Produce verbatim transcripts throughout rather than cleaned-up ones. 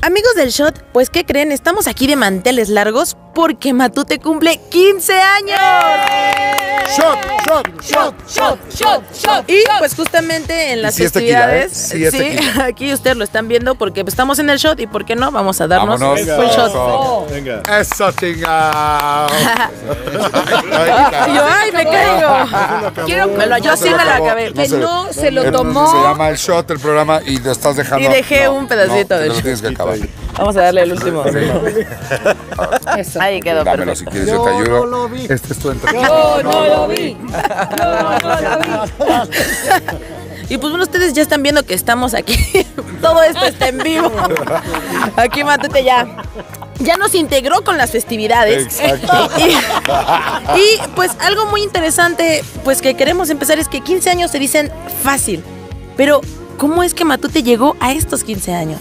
Amigos del Shot, pues ¿qué creen? Estamos aquí de manteles largos porque Matute cumple quince años. Shot, shot, shot, shot, shot, shot. Y pues justamente en las sí festividades, sí, sí, aquí ustedes lo están viendo porque estamos en el Shot y ¿por qué no? Vamos a darnos Vámonos. un shot. Eso. Venga. Eso, chinga. Yo, ay, me caigo. Quiero, me lo, yo sí me lo acabé. Que no se lo El- tomó. Se llama el Shot, el programa, y lo estás dejando. Y dejé un pedacito no, del te lo shot. tienes que acabar. Vamos a darle el último. Eso. Ahí quedó Dámelo perfecto. si quieres, yo te ayudo. Este es tu entrega. Yo no lo vi. Yo no lo vi. Y pues bueno, ustedes ya están viendo que estamos aquí. Todo esto está en vivo. Aquí Matute ya, ya nos integró con las festividades. Exacto. Y, y, pues algo muy interesante pues que queremos empezar es que quince años se dicen fácil. Pero ¿cómo es que Matute llegó a estos quince años?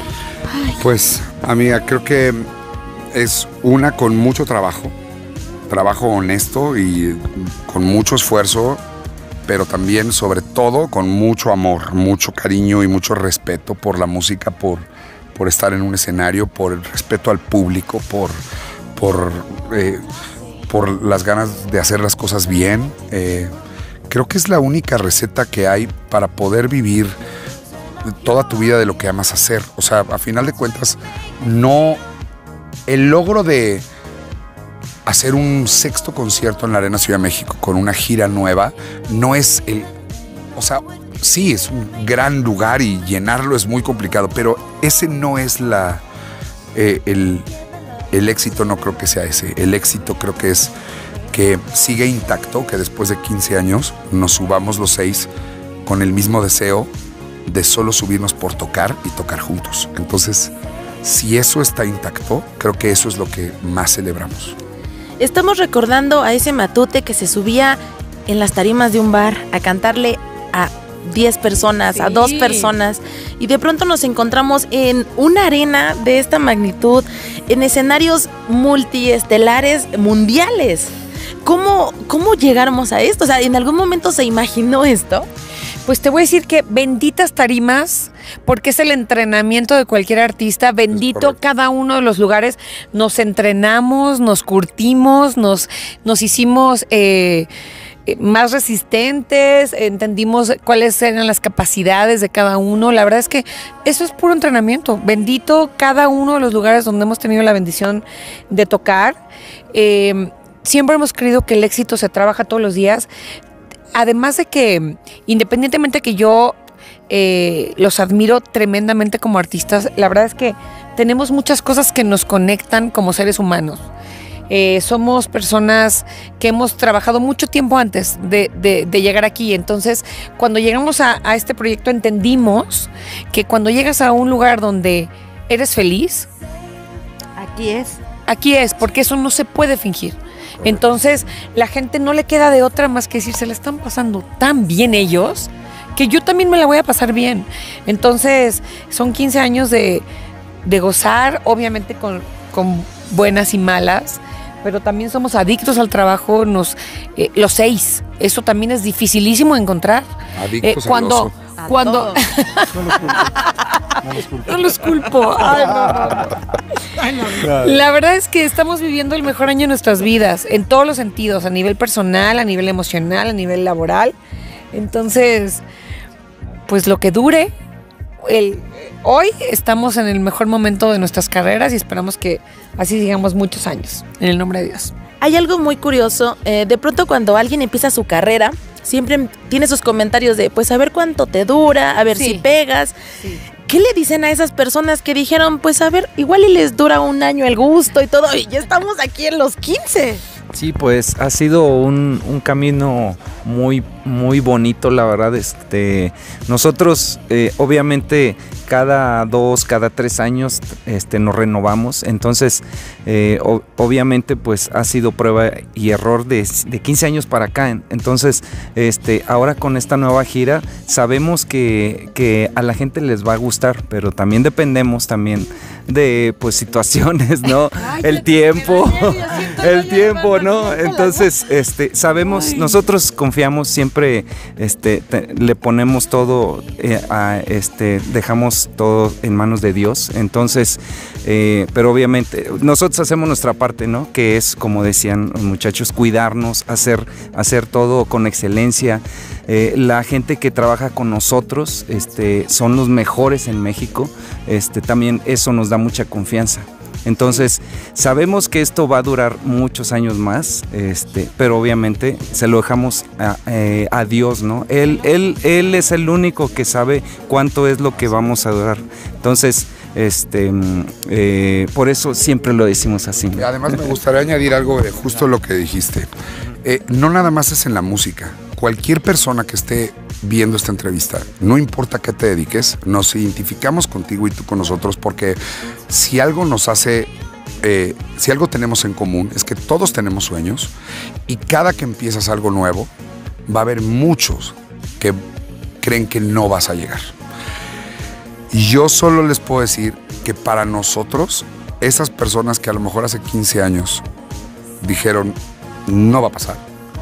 Pues, amiga, creo que es una con mucho trabajo, trabajo honesto y con mucho esfuerzo, pero también, sobre todo, con mucho amor, mucho cariño y mucho respeto por la música, por, por estar en un escenario, por el respeto al público, por, por, eh, por las ganas de hacer las cosas bien. Eh, creo que es la única receta que hay para poder vivir toda tu vida de lo que amas hacer. O sea, a final de cuentas, no... El logro de hacer un sexto concierto en la Arena Ciudad de México con una gira nueva no es el... O sea, sí, es un gran lugar y llenarlo es muy complicado, pero ese no es la... Eh, el, el éxito no creo que sea ese. El éxito creo que es que sigue intacto, que después de quince años nos subamos los seis con el mismo deseo de solo subirnos por tocar y tocar juntos. Entonces, si eso está intacto, creo que eso es lo que más celebramos. Estamos recordando a ese Matute que se subía en las tarimas de un bar a cantarle a diez personas, Sí. a dos personas, y de pronto nos encontramos en una arena de esta magnitud, en escenarios multiestelares mundiales. ¿Cómo, cómo llegáramos a esto? O sea, ¿en algún momento se imaginó esto? Pues te voy a decir que benditas tarimas, porque es el entrenamiento de cualquier artista. Bendito cada uno de los lugares. Nos entrenamos, nos curtimos, nos, nos hicimos eh, eh, más resistentes, entendimos cuáles eran las capacidades de cada uno. La verdad es que eso es puro entrenamiento. Bendito cada uno de los lugares donde hemos tenido la bendición de tocar. Eh, siempre hemos creído que el éxito se trabaja todos los días. Además de que, independientemente que yo eh, los admiro tremendamente como artistas, la verdad es que tenemos muchas cosas que nos conectan como seres humanos. Eh, somos personas que hemos trabajado mucho tiempo antes de, de, de llegar aquí. Entonces, cuando llegamos a, a este proyecto, entendimos que cuando llegas a un lugar donde eres feliz, Aquí es. aquí es, porque eso no se puede fingir. Entonces, la gente no le queda de otra más que decir, se la están pasando tan bien ellos, que yo también me la voy a pasar bien. Entonces, son quince años de, de gozar, obviamente con, con buenas y malas, pero también somos adictos al trabajo, nos, eh, los seis. Eso también es dificilísimo encontrar. Adictos Eh, cuando, al oso. A cuando todo. No los culpo. Ay, no, no, no. La verdad es que estamos viviendo el mejor año de nuestras vidas, en todos los sentidos, a nivel personal, a nivel emocional, a nivel laboral. Entonces, pues lo que dure, el, hoy estamos en el mejor momento de nuestras carreras y esperamos que así sigamos muchos años, en el nombre de Dios. Hay algo muy curioso, eh, de pronto cuando alguien empieza su carrera, siempre tiene sus comentarios de, pues a ver cuánto te dura, a ver Sí. si pegas. Sí. ¿Qué le dicen a esas personas que dijeron, pues a ver, igual y les dura un año el gusto y todo, y ya estamos aquí en los quince? Sí, pues ha sido un, un camino muy, muy bonito, la verdad. Este, nosotros, eh, obviamente, cada dos, cada tres años este, nos renovamos. Entonces, eh, o, obviamente, pues ha sido prueba y error de, de quince años para acá. Entonces, este, ahora con esta nueva gira, sabemos que, que a la gente les va a gustar, pero también dependemos también de pues situaciones, ¿no? Ay, el te- tiempo. te da nervios, siento el tiempo, ¿no? Entonces, este, sabemos, nosotros confiamos siempre, este, te, le ponemos todo, eh, a, este, dejamos todo en manos de Dios. Entonces, eh, pero obviamente nosotros hacemos nuestra parte, ¿no? Que es, como decían los muchachos, cuidarnos, hacer, hacer todo con excelencia. Eh, la gente que trabaja con nosotros, este, son los mejores en México. Este, también eso nos da mucha confianza. Entonces, sabemos que esto va a durar muchos años más, este, pero obviamente se lo dejamos a, eh, a Dios, ¿no? Él, él, él es el único que sabe cuánto es lo que vamos a durar. Entonces, este, eh, por eso siempre lo decimos así, ¿no? Además, me gustaría añadir algo de justo lo que dijiste. Eh, no nada más es en la música. Cualquier persona que esté viendo esta entrevista, no importa qué te dediques, nos identificamos contigo y tú con nosotros, porque si algo nos hace, eh, si algo tenemos en común, es que todos tenemos sueños y cada que empiezas algo nuevo, va a haber muchos que creen que no vas a llegar. Y yo solo les puedo decir que para nosotros, esas personas que a lo mejor hace quince años dijeron, no va a pasar,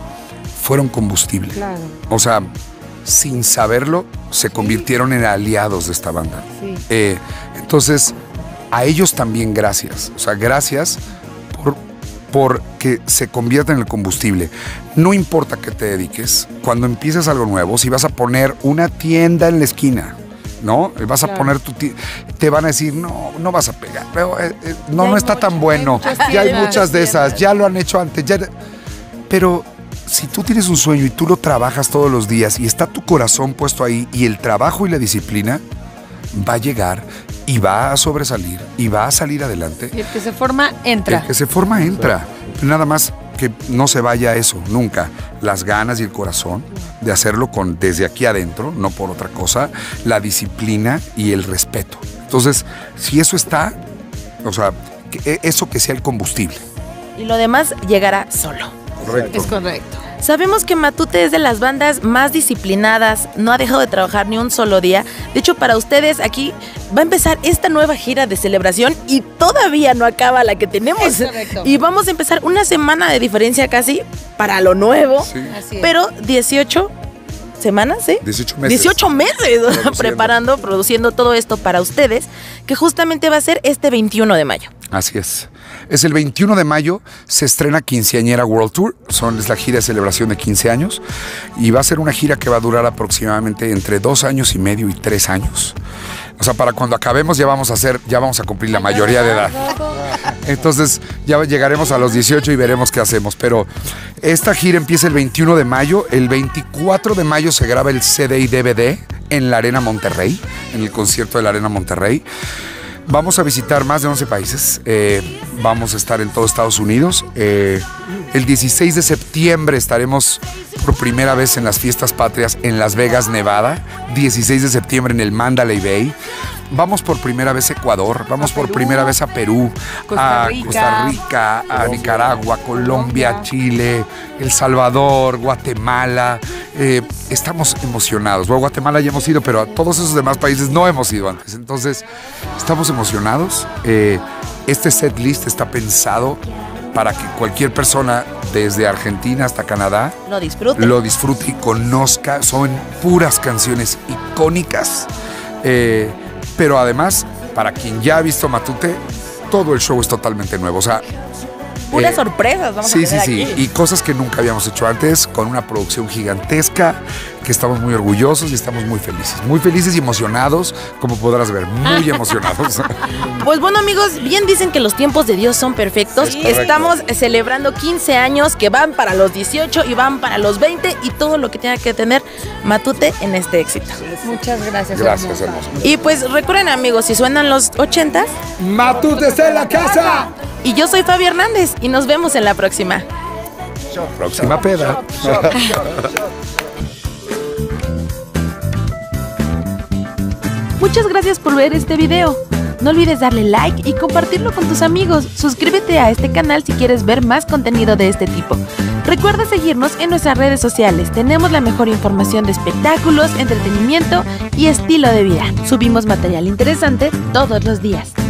fueron combustible. Claro. O sea, sin saberlo, se convirtieron en aliados de esta banda. Sí. Eh, entonces, a ellos también gracias. O sea, gracias por, por que se convierta en el combustible. No importa qué te dediques, cuando empiezas algo nuevo, si vas a poner una tienda en la esquina, ¿no? Vas a claro. poner tu tienda, te van a decir, no, no vas a pegar. Pero, eh, eh, no, no está mucho, tan bueno. Hay ya hay muchas de esas, ya lo han hecho antes. Ya... Pero... si tú tienes un sueño y tú lo trabajas todos los días y está tu corazón puesto ahí y el trabajo y la disciplina, va a llegar y va a sobresalir y va a salir adelante. Y el que se forma, entra. El que se forma, entra. Nada más que no se vaya eso, nunca. Las ganas y el corazón de hacerlo con, desde aquí adentro, no por otra cosa, la disciplina y el respeto. Entonces, si eso está, o sea, que eso que sea el combustible. Y lo demás llegará solo. Correcto. Es correcto. Sabemos que Matute es de las bandas más disciplinadas, no ha dejado de trabajar ni un solo día. De hecho, para ustedes aquí va a empezar esta nueva gira de celebración y todavía no acaba la que tenemos. Es correcto. Y vamos a empezar una semana de diferencia casi para lo nuevo. Sí. Así es. Pero dieciocho semanas, ¿sí? dieciocho meses. dieciocho meses preparando, produciendo todo esto para ustedes, que justamente va a ser este veintiuno de mayo. Así es. Es el veintiuno de mayo, se estrena Quinceañera World Tour, son, es la gira de celebración de quince años y va a ser una gira que va a durar aproximadamente entre dos años y medio y tres años. O sea, para cuando acabemos ya vamos a hacer, ya vamos a cumplir la mayoría de edad. Entonces ya llegaremos a los dieciocho y veremos qué hacemos. Pero esta gira empieza el veintiuno de mayo, el veinticuatro de mayo se graba el C D y D V D en la Arena Monterrey, en el concierto de la Arena Monterrey. Vamos a visitar más de once países, eh, vamos a estar en todo Estados Unidos. Eh, el dieciséis de septiembre estaremos por primera vez en las fiestas patrias en Las Vegas, Nevada. dieciséis de septiembre en el Mandalay Bay. Vamos por primera vez a Ecuador, vamos por primera vez a Perú, Costa a Rica, Costa Rica, a Nicaragua, Colombia, Chile, El Salvador, Guatemala. Eh, estamos emocionados. Bueno, a Guatemala ya hemos ido, pero a todos esos demás países no hemos ido antes. Entonces, estamos emocionados. Eh, este set list está pensado para que cualquier persona desde Argentina hasta Canadá Lo disfrute. lo disfrute y conozca. Son puras canciones icónicas. Eh, pero además, para quien ya ha visto Matute, todo el show es totalmente nuevo. O sea, Puras eh, sorpresas vamos sí, a tener sí, sí, aquí. y cosas que nunca habíamos hecho antes, con una producción gigantesca, que estamos muy orgullosos y estamos muy felices. Muy felices y emocionados, como podrás ver, muy emocionados. Pues bueno, amigos, bien dicen que los tiempos de Dios son perfectos. Es correcto. Estamos celebrando quince años que van para los dieciocho y van para los veinte y todo lo que tenga que tener Matute en este éxito. Muchas gracias. Gracias, hermosa. hermoso. Y pues recuerden, amigos, si suenan los ochentas, ¡Matute está en la casa! y yo soy Fabi Hernández y nos vemos en la próxima. Próxima peda. Muchas gracias por ver este video. No olvides darle like y compartirlo con tus amigos. Suscríbete a este canal si quieres ver más contenido de este tipo. Recuerda seguirnos en nuestras redes sociales. Tenemos la mejor información de espectáculos, entretenimiento y estilo de vida. Subimos material interesante todos los días.